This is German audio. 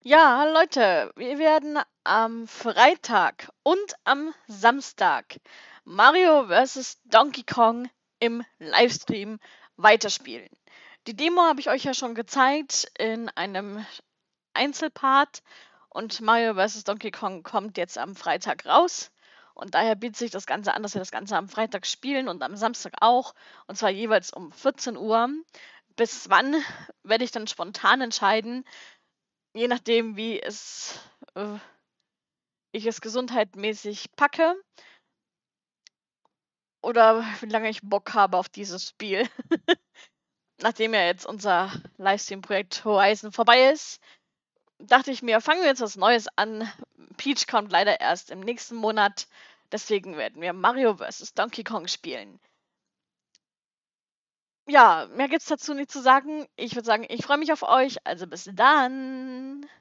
Ja, Leute, wir werden am Freitag und am Samstag Mario vs. Donkey Kong im Livestream weiterspielen. Die Demo habe ich euch ja schon gezeigt in einem Einzelpart und Mario vs. Donkey Kong kommt jetzt am Freitag raus. Und daher bietet sich das Ganze an, dass wir das Ganze am Freitag spielen und am Samstag auch. Und zwar jeweils um 14 Uhr. Bis wann werde ich dann spontan entscheiden, je nachdem, äh, ich es gesundheitmäßig packe oder wie lange ich Bock habe auf dieses Spiel. Nachdem ja jetzt unser Livestream-Projekt Horizon vorbei ist, dachte ich mir, fangen wir jetzt was Neues an. Peach kommt leider erst im nächsten Monat, deswegen werden wir Mario vs. Donkey Kong spielen. Ja, mehr gibt's dazu nicht zu sagen. Ich würde sagen, ich freue mich auf euch, also bis dann.